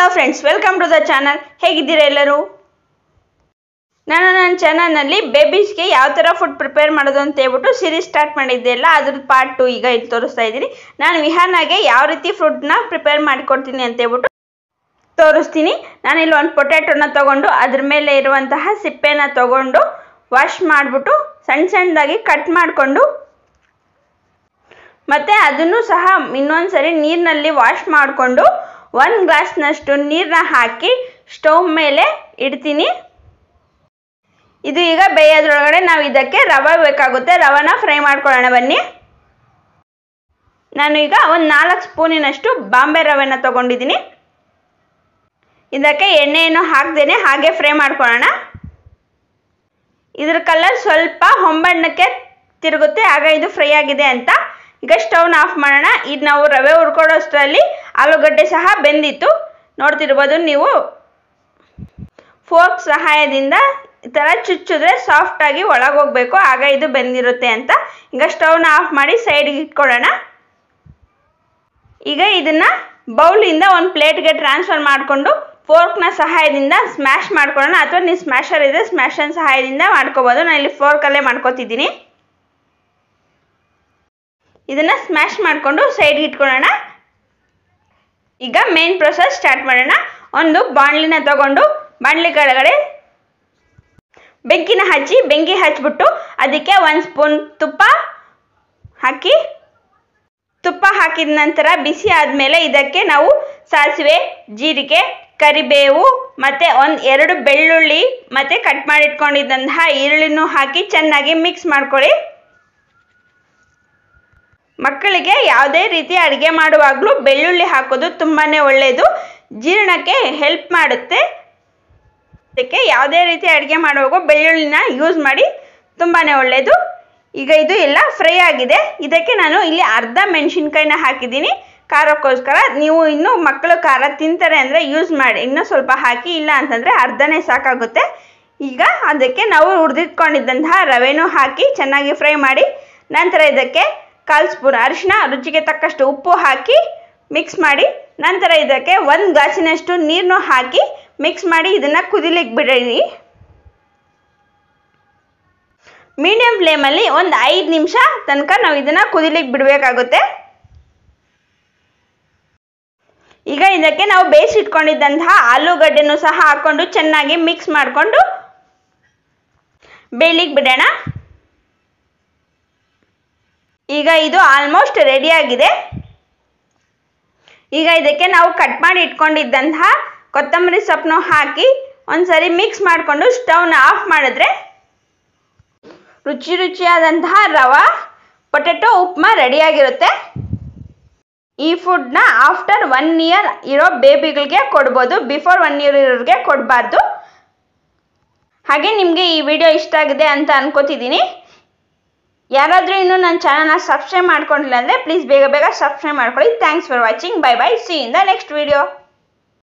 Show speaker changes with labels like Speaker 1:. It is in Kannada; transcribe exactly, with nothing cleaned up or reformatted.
Speaker 1: Friends, welcome to the channel. ಹೇಗಿದ್ದೀರಾ ಎಲ್ಲರೂ? ನಾನು ನನ್ನ ಚಾನಲ್ನಲ್ಲಿ ಬೇಬೀಸ್ಗೆ ಯಾವ ಥರ ಫುಡ್ ಪ್ರಿಪೇರ್ ಮಾಡೋದು ಅಂತ ಹೇಳ್ಬಿಟ್ಟು ಸೀರೀಸ್ ಸ್ಟಾರ್ಟ್ ಮಾಡಿದ್ದೆ ಅಲ್ಲ, ಅದ್ರದ್ದು ಪಾರ್ಟ್ ಟು ಈಗ ಇಲ್ಲಿ ತೋರಿಸ್ತಾ ಇದ್ದೀನಿ. ನಾನು ವಿಹಾನಾಗೆ ಯಾವ ರೀತಿ ಫುಡ್ನ ಪ್ರಿಪೇರ್ ಮಾಡಿಕೊಡ್ತೀನಿ ಅಂತ ಹೇಳ್ಬಿಟ್ಟು ತೋರಿಸ್ತೀನಿ. ನಾನಿಲ್ಲಿ ಒಂದು ಪೊಟ್ಯಾಟೊನ ತೊಗೊಂಡು ಅದ್ರ ಮೇಲೆ ಇರುವಂತಹ ಸಿಪ್ಪೆನ ತೊಗೊಂಡು ವಾಶ್ ಮಾಡಿಬಿಟ್ಟು ಸಣ್ಣ ಸಣ್ಣದಾಗಿ ಕಟ್ ಮಾಡಿಕೊಂಡು ಮತ್ತು ಅದನ್ನು ಸಹ ಇನ್ನೊಂದು ಸರಿ ನೀರಿನಲ್ಲಿ ವಾಶ್ ಮಾಡಿಕೊಂಡು ಒಂದು ಗ್ಲಾಸ್ನಷ್ಟು ನೀರನ್ನ ಹಾಕಿ ಸ್ಟವ್ ಮೇಲೆ ಇಡ್ತೀನಿ. ಇದು ಈಗ ಬೇಯೋದ್ರೊಳಗಡೆ ನಾವು ಇದಕ್ಕೆ ರವೆ ಬೇಕಾಗುತ್ತೆ. ರವೆನ ಫ್ರೈ ಮಾಡ್ಕೊಳ್ಳೋಣ ಬನ್ನಿ. ನಾನು ಈಗ ಒಂದು ನಾಲ್ಕು ಸ್ಪೂನಿನಷ್ಟು ಬಾಂಬೆ ರವೆನ ತೊಗೊಂಡಿದ್ದೀನಿ. ಇದಕ್ಕೆ ಎಣ್ಣೆಯನ್ನು ಹಾಕ್ದೇನೆ ಹಾಗೆ ಫ್ರೈ ಮಾಡ್ಕೊಳ್ಳೋಣ. ಇದ್ರ ಕಲರ್ ಸ್ವಲ್ಪ ಹೊಂಬಣ್ಣಕ್ಕೆ ತಿರುಗುತ್ತೆ, ಆಗ ಇದು ಫ್ರೈ ಆಗಿದೆ ಅಂತ. ಈಗ ಸ್ಟವ್ನ ಆಫ್ ಮಾಡೋಣ. ಇದು ನಾವು ರವೆ ಹುರ್ಕೊಳ್ಳೋಷ್ಟರಲ್ಲಿ ಆಲೂಗಡ್ಡೆ ಸಹ ಬೆಂದಿತ್ತು. ನೋಡ್ತಿರ್ಬೋದು ನೀವು. ಫೋರ್ಕ್ ಸಹಾಯದಿಂದ ಈ ಥರ ಚುಚ್ಚಿದ್ರೆ ಸಾಫ್ಟಾಗಿ ಒಳಗೆ ಹೋಗಬೇಕು, ಆಗ ಇದು ಬೆಂದಿರುತ್ತೆ ಅಂತ. ಈಗ ಸ್ಟವ್ನ ಆಫ್ ಮಾಡಿ ಸೈಡ್ಗೆ ಇಟ್ಕೊಳ್ಳೋಣ. ಈಗ ಇದನ್ನು ಬೌಲಿಂದ ಒಂದು ಪ್ಲೇಟ್ಗೆ ಟ್ರಾನ್ಸ್ಫರ್ ಮಾಡಿಕೊಂಡು ಫೋರ್ಕ್ನ ಸಹಾಯದಿಂದ ಸ್ಮ್ಯಾಶ್ ಮಾಡ್ಕೊಳ್ಳೋಣ. ಅಥವಾ ನೀವು ಸ್ಮ್ಯಾಶರ್ ಇದೆ ಸ್ಮ್ಯಾಶನ್ ಸಹಾಯದಿಂದ ಮಾಡ್ಕೋಬೋದು. ನಾನು ಇಲ್ಲಿ ಫೋರ್ಕಲ್ಲೇ ಮಾಡ್ಕೋತಿದ್ದೀನಿ. ಇದನ್ನು ಸ್ಮ್ಯಾಶ್ ಮಾಡಿಕೊಂಡು ಸೈಡ್ಗೆ ಇಟ್ಕೊಳ್ಳೋಣ. ಈಗ ಮೇನ್ ಪ್ರೊಸೆಸ್ ಸ್ಟಾರ್ಟ್ ಮಾಡೋಣ. ಒಂದು ಬಾಣಲಿನ ತಗೊಂಡು ಬಾಣಲಿ ಕೆಳಗಡೆ ಬೆಂಕಿನ ಹಚ್ಚಿ ಬೆಂಕಿ ಹಚ್ಚಿಬಿಟ್ಟು ಅದಕ್ಕೆ ಒಂದು ಸ್ಪೂನ್ ತುಪ್ಪ ಹಾಕಿ, ತುಪ್ಪ ಹಾಕಿದ ನಂತರ ಬಿಸಿ ಆದಮೇಲೆ ಇದಕ್ಕೆ ನಾವು ಸಾಸಿವೆ, ಜೀರಿಗೆ, ಕರಿಬೇವು ಮತ್ತು ಒಂದು ಎರಡು ಬೆಳ್ಳುಳ್ಳಿ ಮತ್ತು ಕಟ್ ಮಾಡಿ ಇಟ್ಕೊಂಡಿದ್ದಂತಹ ಈರುಳ್ಳಿನೂ ಹಾಕಿ ಚೆನ್ನಾಗಿ ಮಿಕ್ಸ್ ಮಾಡ್ಕೊಳ್ಳಿ. ಮಕ್ಕಳಿಗೆ ಯಾವುದೇ ರೀತಿ ಅಡುಗೆ ಮಾಡುವಾಗಲೂ ಬೆಳ್ಳುಳ್ಳಿ ಹಾಕೋದು ತುಂಬಾ ಒಳ್ಳೆಯದು, ಜೀರ್ಣಕ್ಕೆ ಹೆಲ್ಪ್ ಮಾಡುತ್ತೆ. ಅದಕ್ಕೆ ಯಾವುದೇ ರೀತಿ ಅಡುಗೆ ಮಾಡುವಾಗ ಬೆಳ್ಳುಳ್ಳಿನ ಯೂಸ್ ಮಾಡಿ, ತುಂಬಾ ಒಳ್ಳೆಯದು. ಈಗ ಇದು ಎಲ್ಲ ಫ್ರೈ ಆಗಿದೆ. ಇದಕ್ಕೆ ನಾನು ಇಲ್ಲಿ ಅರ್ಧ ಮೆಣಸಿನ್ಕಾಯಿನ ಹಾಕಿದ್ದೀನಿ ಖಾರಕ್ಕೋಸ್ಕರ. ನೀವು ಇನ್ನೂ ಮಕ್ಕಳು ಖಾರ ತಿಂತಾರೆ ಅಂದರೆ ಯೂಸ್ ಮಾಡಿ, ಇನ್ನೂ ಸ್ವಲ್ಪ ಹಾಕಿ, ಇಲ್ಲ ಅಂತಂದರೆ ಅರ್ಧನೇ ಸಾಕಾಗುತ್ತೆ. ಈಗ ಅದಕ್ಕೆ ನಾವು ಹುರಿದಿಟ್ಕೊಂಡಿದ್ದಂತಹ ರವೆನೂ ಹಾಕಿ ಚೆನ್ನಾಗಿ ಫ್ರೈ ಮಾಡಿ, ನಂತರ ಇದಕ್ಕೆ ಕಾಲು ಸ್ಪೂನ್ ಅರಿಶಿನ, ರುಚಿಗೆ ತಕ್ಕಷ್ಟು ಉಪ್ಪು ಹಾಕಿ ಮಿಕ್ಸ್ ಮಾಡಿ, ನಂತರ ಇದಕ್ಕೆ ಒಂದು ಗ್ಲಾಸಿನಷ್ಟು ನೀರನ್ನು ಹಾಕಿ ಮಿಕ್ಸ್ ಮಾಡಿ ಇದನ್ನು ಕುದಿಲಿಕ್ಕೆ ಬಿಡಿ. ಮೀಡಿಯಂ ಫ್ಲೇಮಲ್ಲಿ ಒಂದು ಐದು ನಿಮಿಷ ತನಕ ನಾವು ಇದನ್ನು ಕುದಿಲಿಕ್ಕೆ ಬಿಡಬೇಕಾಗುತ್ತೆ. ಈಗ ಇದಕ್ಕೆ ನಾವು ಬೇಯಿಸಿಟ್ಕೊಂಡಿದ್ದಂತಹ ಆಲೂಗಡ್ಡೆನೂ ಸಹ ಹಾಕ್ಕೊಂಡು ಚೆನ್ನಾಗಿ ಮಿಕ್ಸ್ ಮಾಡಿಕೊಂಡು ಬೇಯಲಿಕ್ಕೆ ಬಿಡೋಣ. ಈಗ ಇದು ಆಲ್ಮೋಸ್ಟ್ ರೆಡಿಯಾಗಿದೆ. ಈಗ ಇದಕ್ಕೆ ನಾವು ಕಟ್ ಮಾಡಿ ಇಟ್ಕೊಂಡಿದ್ದಂತಹ ಕೊತ್ತಂಬರಿ ಸೊಪ್ಪನ್ನು ಹಾಕಿ ಒಂದ್ಸರಿ ಮಿಕ್ಸ್ ಮಾಡಿಕೊಂಡು ಸ್ಟವ್ನ ಆಫ್ ಮಾಡಿದ್ರೆ ರುಚಿ ರುಚಿಯಾದಂತಹ ರವಾ ಪೊಟೆಟೊ ಉಪ್ಮಾ ರೆಡಿಯಾಗಿರುತ್ತೆ. ಈ ಫುಡ್ನ ಆಫ್ಟರ್ ಒನ್ ಇಯರ್ ಇರೋ ಬೇಬಿಗಳಿಗೆ ಕೊಡ್ಬೋದು, ಬಿಫೋರ್ ಒನ್ ಇಯರ್ ಇರೋರಿಗೆ ಕೊಡಬಾರ್ದು. ಹಾಗೆ ನಿಮಗೆ ಈ ವಿಡಿಯೋ ಇಷ್ಟ ಆಗಿದೆ ಅಂತ ಅನ್ಕೋತಿದ್ದೀನಿ. ಯಾರಾದರೂ ಇನ್ನೂ ನನ್ನ ಚಾನಲ್ನ ಸಬ್ಸ್ಕ್ರೈಬ್ ಮಾಡ್ಕೊಂಡಿಲ್ಲ ಅಂದರೆ ಪ್ಲೀಸ್ ಬೇಗ ಬೇಗ ಸಬ್ಸ್ಕ್ರೈಬ್ ಮಾಡ್ಕೊಳ್ಳಿ. Thanks for watching. Bye bye. See in the next video.